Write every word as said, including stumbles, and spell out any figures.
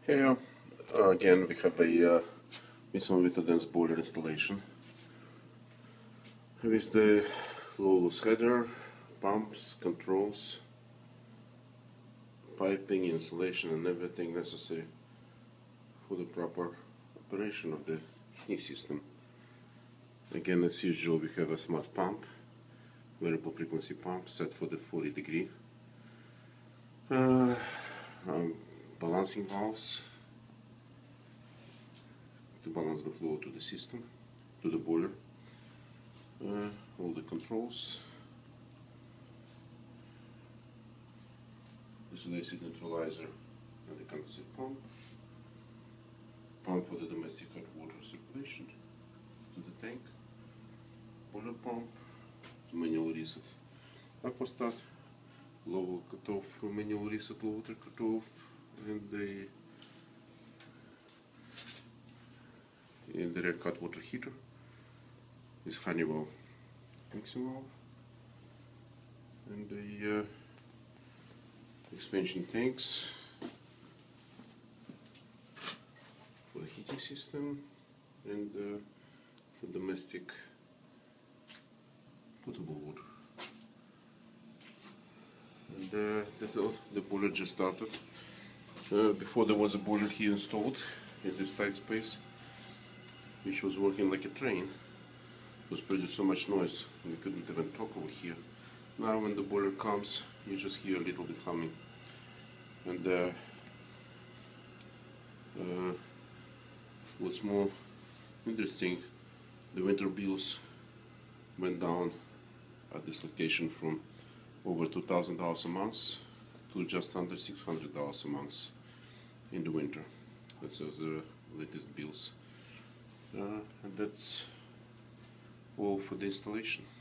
Here uh, again we have a uh, Mason Vitadens boiler installation with the low loss header, pumps, controls, piping, insulation and everything necessary for the proper operation of the heating system. Again, as usual, we have a smart pump, variable frequency pump set for the forty degree. Uh, um, balancing valves to balance the flow to the system, to the boiler. Uh, all the controls. This is the acid neutralizer and the condensate pump. Pump for the domestic hot water circulation to the tank. Boiler pump, manual reset aquastat, low cutoff, manual reset low water cutoff, and the indirect hot water heater. This Honeywell mixing valve and the uh, expansion tanks for the heating system and uh, for domestic potable water. And uh, that's all. The boiler just started. Uh, before there was a boiler here installed in this tight space, which was working like a train. It was producing so much noise we couldn't even talk over here. Now when the boiler comes, you just hear a little bit humming. And uh, uh, what's more interesting, the winter bills went down at this location from over two thousand dollars a month to just under six hundred dollars a month in the winter. That's the latest bills. Uh, and that's all for the installation.